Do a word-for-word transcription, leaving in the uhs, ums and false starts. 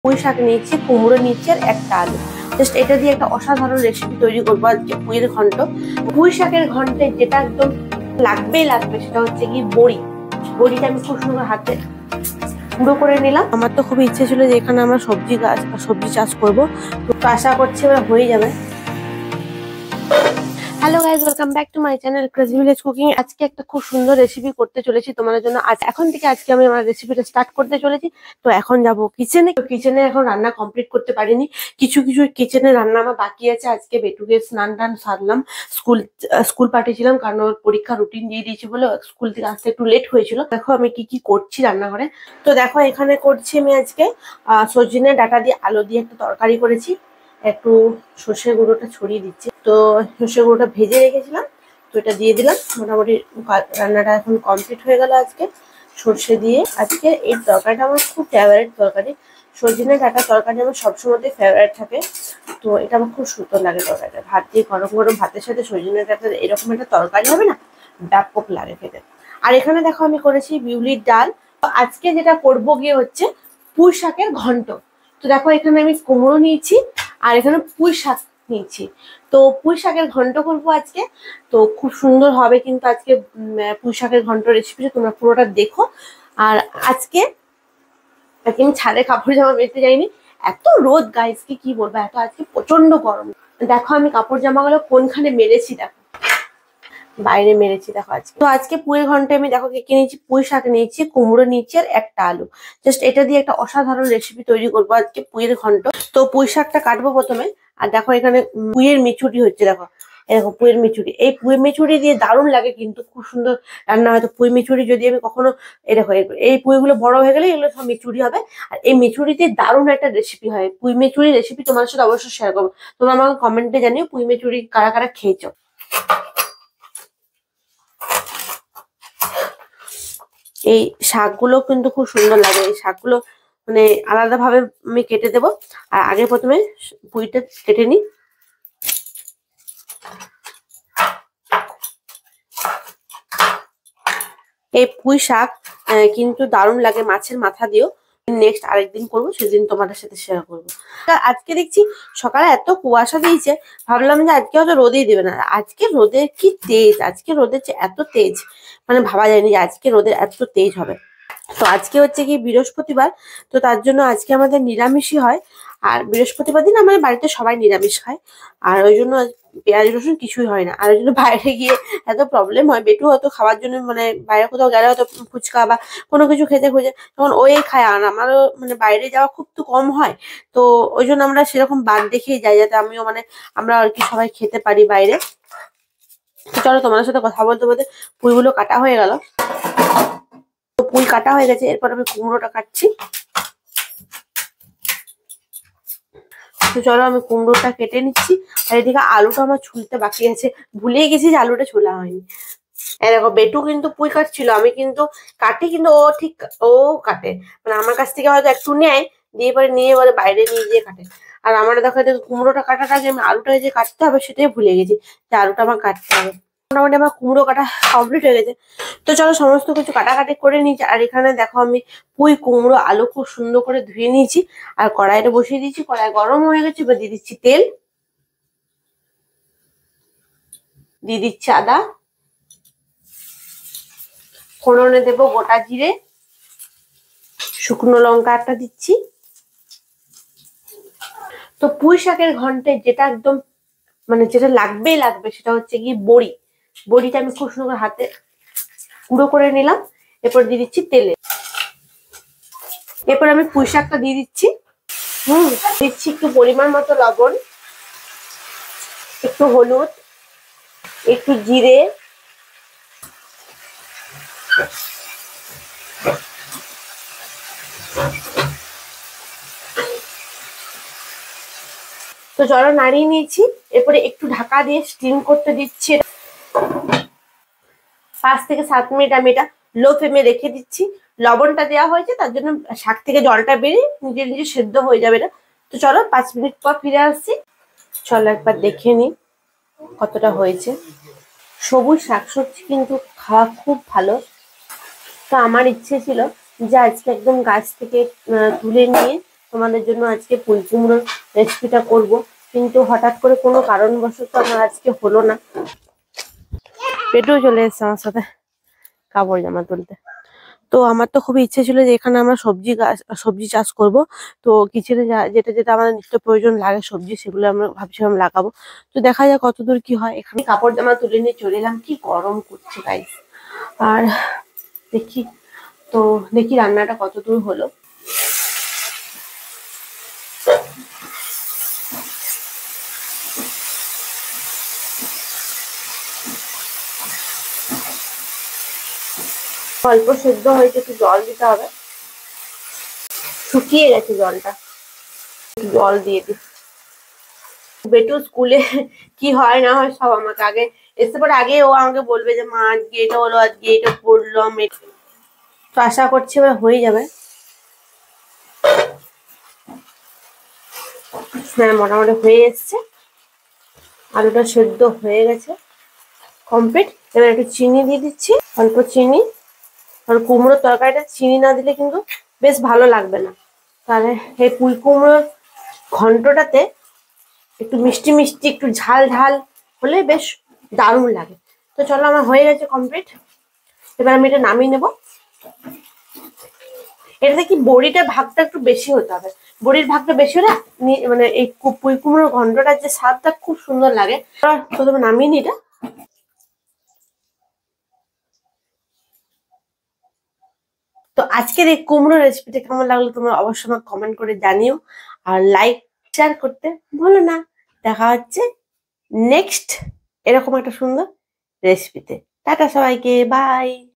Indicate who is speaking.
Speaker 1: পুঁই শাক নিয়েছি, কুমড়ো নিয়েছি আর একটা আলু। জাস্ট এটা দিয়ে একটা অসাধারণ রেসিপি তৈরি করবো আজকে, পুঁইয়ের ঘন্ট। পুঁই শাকের ঘন্টে যেটা একদম লাগবেই লাগবে সেটা হচ্ছে কি বড়ি। বড়িটা আমি খুব সুন্দর হাতে গুঁড়ো করে নিলাম। আমার তো খুবই ইচ্ছে ছিল যে এখানে আমরা সবজি গাছ সবজি চাষ করবো, তো আশা করছি এবার হয়ে যাবে। Hello guys, welcome back to my channel crazy village cooking. আজকে একটা খুব সুন্দর রেসিপি করতে চলেছি তোমাদের জন্য। আজ এখন থেকে আজকে আমি আমার রেসিপিটা স্টার্ট করতে চলেছি। তো এখন যাব কিচেনে। তো কিচেনে এখন রান্না কমপ্লিট করতে পারিনি, কিছু কিছু কিচেনে রান্না আমার বাকি আছে। আজকে বেটুকে স্নান টান সারলাম, স্কুল স্কুল পাঠিয়েছিলাম কারণ ওর পরীক্ষা রুটিন দিয়ে দিয়েছি বলে স্কুল থেকে আসতে একটু লেট হয়েছিল। দেখো আমি কি কি করছি রান্নাঘরে। তো দেখো এখানে করছি আমি আজকে আহ সজনে ডাঁটা দিয়ে আলু দিয়ে একটা তরকারি করেছি। একটু সর্ষে গুঁড়োটা ছড়িয়ে দিচ্ছি। তো সর্ষে গুঁড়োটা ভেজে রেখেছিলাম, তো এটা দিয়ে দিলাম। মোটামুটি রান্নাটা এখন কমপ্লিট হয়ে গেল আজকে সর্ষে দিয়ে। আজকে এই তরকারিটা আমার খুব ফেভারিট তরকারি। সজনে ডাঁটা তরকারি আমার সবসময় ফেভারিট থাকে। তো এটা আমার খুব সুন্দর লাগে তরকারিটা। ভাত দিয়ে গরম গরম ভাতের সাথে সজনে ডাঁটা এরকম একটা তরকারি হবে না, ব্যাপক লাগে খেতে। আর এখানে দেখো আমি করেছি বিউলির ডাল। আজকে যেটা করবো গিয়ে হচ্ছে পুঁই শাকের ঘন্ট। তো দেখো এখানে আমি কুমড়ো নিয়েছি আর এখানে পুঁই শাক নিয়েছি। তো পুঁই শাকের ঘন্ট করবো আজকে। তো খুব সুন্দর হবে কিন্তু আজকে পুঁই শাকের ঘন্ট রেসিপিটা, তোমরা পুরোটা দেখো। আর আজকে আজকে আমি ছাদে কাপড় জামা মেলতে যাইনি, এত রোদ গাইজকে কি বলবো, এত আজকে প্রচন্ড গরম। দেখো আমি কাপড় জামাগুলো কোনখানে মেলেছি, দেখো বাইরে মেরেছি দেখো আজকে। তো আজকে পুঁই ঘন্টে আমি দেখো কি নিয়েছি, পুঁই শাক নিয়েছি, কুমড়ো নিয়েছি আর একটা আলু। জাস্ট এটা দিয়ে একটা অসাধারণ রেসিপি তৈরি করবো আজকে, পুঁইয়ের ঘন্ট। তো পুঁই শাকটা কাটবো প্রথমে। আর দেখো এখানে পুঁইয়ের মিচুরি হচ্ছে, দেখো এরকম পুঁইয়ের মিচুরি। এই পুঁই মিচুরি দিয়ে দারুণ লাগে কিন্তু, খুব সুন্দর রান্না হয়। তো পুঁই মিচুরি যদি আমি কখনো এই দেখো এই পুঁইগুলো বড় হয়ে গেলে এগুলো সব মিচুরি হবে। আর এই মিচুরি দিয়ে দারুণ একটা রেসিপি হয়। পুঁই মিচুরি রেসিপি তোমার সাথে অবশ্যই শেয়ার করবো। তোমরা আমাকে কমেন্টে জানিও পুঁই মিচুরি কারা কারা খেয়েছো। এই শাকগুলো কিন্তু খুব সুন্দর লাগে। এই শাকগুলো মানে আলাদা ভাবে আমি কেটে দেবো। আর আগে প্রথমে পুঁইটা কেটে নিই। এই পুঁই শাক কিন্তু দারুণ লাগে মাছের মাথা দিয়েও। নেক্সট আরেকদিন করবো, সেদিন তোমাদের সাথে শেয়ার করবো। আজকে দেখছি সকালে এত কুয়াশা দিয়েছে, ভাবলাম যে আজকে হয়তো রোদেই দেবে না। আজকে রোদের কি তেজ, আজকে রোদের এত তেজ মানে ভাবা যায়নি যে আজকে রোদের এত তেজ হবে। তো আজকে হচ্ছে কি বৃহস্পতিবার, তো তার জন্য আজকে আমাদের নিরামিষই হয়। আর বৃহস্পতিবার দিন আমাদের বাড়িতে সবাই নিরামিষ খায়। আর ওই জন্য পেঁয়াজ রসুন কিছুই হয় না। আর ওই জন্য বাইরে গিয়ে এত প্রবলেম হয়। বেটু হয়তো খাওয়ার জন্য মানে বাইরে কোথাও গেলে হয়তো ফুচকা বা কোনো কিছু খেতে খুঁজে তখন ওই খায়। আর আমারও মানে বাইরে যাওয়া খুব তো কম হয়। তো ওই জন্য আমরা সেরকম বাদ দেখেই যাই, যাতে আমিও মানে আমরা আর কি সবাই খেতে পারি বাইরে। তো চলো তোমাদের সাথে কথা বলতে বলতে পুঁইগুলো কাটা হয়ে গেল। পুঁই কাটা হয়ে গেছে, এরপর আমি কুমড়োটা কাটছি। তো চলো আমি কুমড়োটা কেটে নিচ্ছি। আর এদিকে আলুটা আমার ছুলতে বাকি আছে, ভুলেই গেছি যে আলুটা ছোলা হয়নি। দেখো বেটু কিন্তু পুঁই কাটছিল, আমি কিন্তু কাটি কিন্তু ও ঠিক ও কাটে মানে আমার কাছ থেকে হয়তো একটু নেয়, দিয়ে পরে নিয়ে এবারে বাইরে নিয়ে গিয়ে কাটে। আর আমার দেখো কুমড়োটা কাটাটা যে আমি আলুটা যে কাটতে হবে সেটাই ভুলে গেছি যে আলুটা আমার কাটতে হবে। মোটামুটি আমার কুমড়ো কাটা কমপ্লিট হয়ে গেছে। তো চলো সমস্ত কিছু কাটাকাটি করে নিয়েছি। আর এখানে দেখো আমি পুঁই কুমড়ো আলু খুব সুন্দর করে ধুয়ে নিয়েছি আর কড়াইটা বসিয়ে দিয়েছি। কড়াই গরম হয়ে গেছে, এবার দিয়ে দিচ্ছি তেল, দিয়ে দিচ্ছি আদা, ফোড়নে দেবো গোটা জিরে, শুকনো লঙ্কা একটা দিচ্ছি। তো পুঁই শাকের ঘন্টে যেটা একদম মানে যেটা লাগবেই লাগবে সেটা হচ্ছে কি বড়ি। বড়িটা আমি খুব সুন্দর হাতে গুঁড়ো করে নিলাম। এরপর দিয়ে দিচ্ছি তেলে। এরপর আমি পুঁই শাকটা দিয়ে দিচ্ছি। হুম দিচ্ছি একটু পরিমাণ মতো লবণ, একটু হলুদ, একটু জিরে, তো জল নাড়িয়ে নিয়েছি। এরপরে একটু ঢাকা দিয়ে স্টিম করতে দিচ্ছি। পাঁচ থেকে সাত মিনিট আমি এটা লো ফ্লেমে রেখে দিচ্ছি। লবণটা দেওয়া হয়েছে তার জন্য শাক থেকে জলটা বেরিয়ে নিজে নিজে সেদ্ধ হয়ে যাবে না। তো চলো পাঁচ মিনিট পর ফিরে আসছি। চলো একবার দেখে নিই কতটা হয়েছে। সবুজ শাকসবজি কিন্তু খাওয়া খুব ভালো। তো আমার ইচ্ছে ছিল যে আজকে একদম গাছ থেকে তুলে নিয়ে তোমাদের জন্য আজকে পুঁই কুমড়োর রেসিপিটা করব, কিন্তু হঠাৎ করে কোনো কারণবশত আমার আজকে হলো না। পেটেও চলে এসছে আমার সাথে কাপড় জামা তুলতে। তো আমার তো খুবই ইচ্ছে ছিল যে এখানে আমরা সবজি গাছ সবজি চাষ করব। তো কিচেনে যেটা যেটা আমাদের নিত্য প্রয়োজন লাগে সবজি, সেগুলো আমরা ভাবছিলাম লাগাবো। তো দেখা যাক কতদূর কি হয়। এখানে কাপড় জামা তুলে নিয়ে চলে এলাম, কি গরম করছে গাইস। আর দেখি তো দেখি রান্নাটা কতদূর হলো। অল্প সেদ্ধ হয়েছে, একটু জল দিতে হবে, শুকিয়ে গেছে জলটা, জল দিয়ে দিই। বেটু স্কুলে কি হয় না হয় সব আমাকে আগে এসে পরে আগে ও আমাকে বলবে যে মা আজকে এটা হলো, আজকে এটা পড়লাম। তো আশা করছি এবার হয়ে যাবে। হ্যাঁ, মোটামুটি হয়ে এসছে, আলুটা সেদ্ধ হয়ে গেছে কমপ্লিট। এবার একটু চিনি দিয়ে দিচ্ছি, অল্প চিনি। আর কুমড়োর তরকারিটা চিনি না দিলে কিন্তু বেশ ভালো লাগবে না। তাহলে এই পুঁই কুমড়োর ঘন্টটাতে একটু মিষ্টি মিষ্টি একটু ঝাল ঝাল হলে বেশ দারুণ লাগে। তো চলো, আমার হয়ে গেছে কমপ্লিট। এবার আমি এটা নামিয়ে নেবো। এটাতে কি বড়িটার ভাগটা একটু বেশি হতে হবে, বড়ির ভাগটা বেশি হলে মানে এই পুঁই কুমড়োর ঘন্টটার যে স্বাদটা খুব সুন্দর লাগে। প্রথমে নামিয়ে নি এটা। তো আজকের এই কুমড়ো রেসিপিটা কেমন লাগলো তোমরা অবশ্যই আমাকে কমেন্ট করে জানিও, আর লাইক শেয়ার করতে ভুলো না। দেখা হচ্ছে নেক্সট এরকম একটা সুন্দর রেসিপিতে। টাটা সবাইকে, বাই।